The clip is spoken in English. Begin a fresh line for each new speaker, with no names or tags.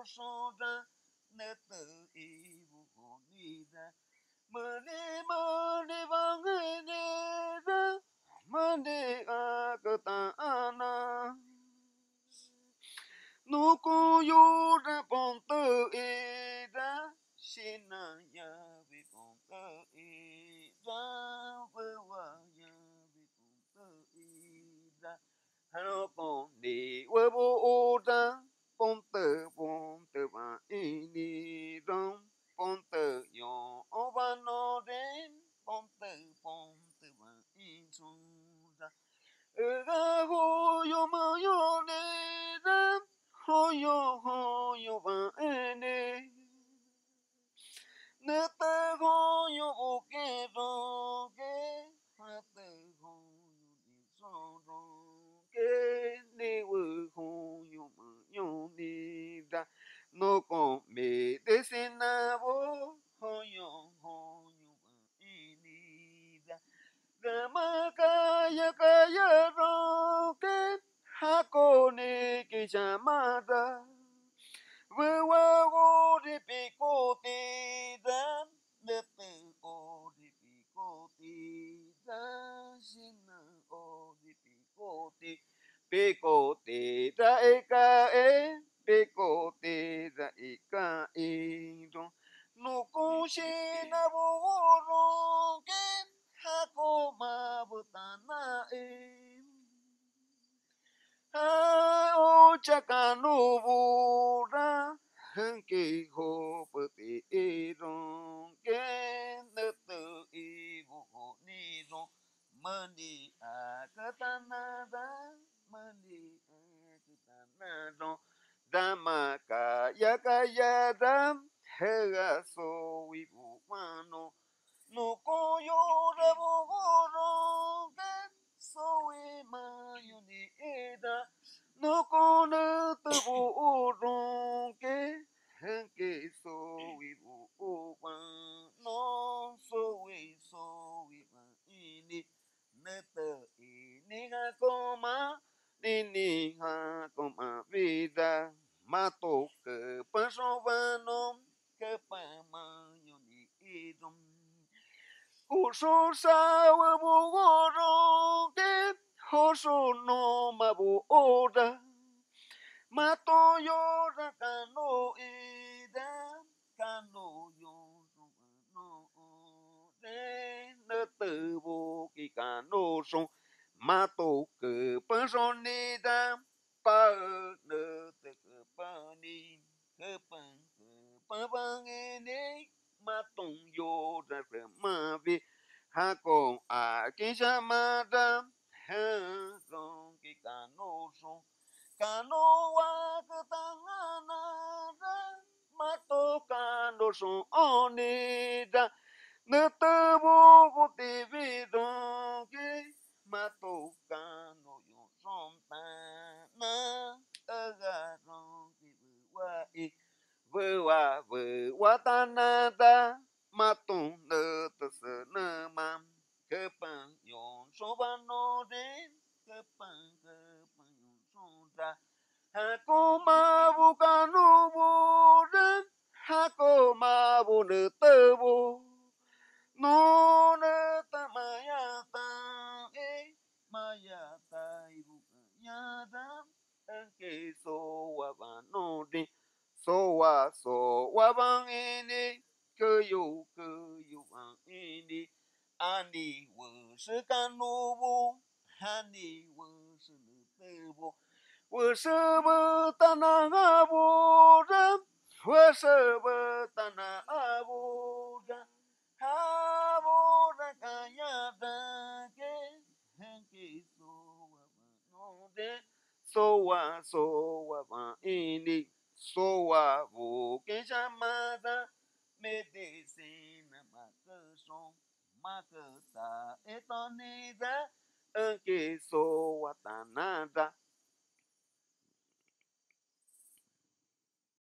son ra nơ tự y bu hồn đi ra mơ đi vang đi ra mơ đi a cơ ta na nu cô yo ra bông tự y ra xin ya vi bông tự y ra vơ wa ya vi bông tự y ra hello bông đi vơ bo ra bông tự ba y đi rong bông tự yo ba no đến bông tự ba y sung ra ga ho yo ma yo ne ra ho yo ba ne ne te ho yo o ke ro ke ha te ho yo ni so ro ke ne wo ho yo ma yo ni da no con me de se na wo ho yo ba i ni da ga ma ka ya ro ke ha ko ne ke cha ma da we wa go di pi ko ti da ne te o di pi ko ti da shin na o di pi ko ti da e ka e pi ko ti da e ka e don no ko shi na bo ro ke ha ko ma bu ta na e ha o chakanu bura hanki ho pati ron ke nơ tự y bu ho ni ron mani akatana da mani akatana ron dama kaya dam hega so wi bu mano no koyo de bu ron ke so wi ma yu ni eda no kone te bu ron ke so wi bu wa no so wi ma ini ne te ini ga koma ni ha koma vida mato que paso vano que pa ma yo ni idom uso sa we bu ron ke hoso no ma bu ora mato yo ra cano ida cano yo no de nơ tự vô kỳ cano sông mato que personida pa nơ tự pa ni que pa ni maton yo ra ma vi ha con a que chamada ha con que cano son canoa que tangana mato cano son onida ne te bogo te vidon que mato cano yo son pana agarron que wa tanada maton ne te se ne mam que pan yon so no de que pan yon son da Hakoma bukanu budan Hakoma bunu tebu no ne tamayata mayata ibu nyada enke so wabanodi so wabang ini ke yu bang ini ani wo se kanubu ani wo se tebu 为什么大那阿布人？为什么大那阿布人？阿布人干呀的给，给说话嘛印尼，说话不跟什么的，没得心那么个松，马个大一到你的，给说话大那的。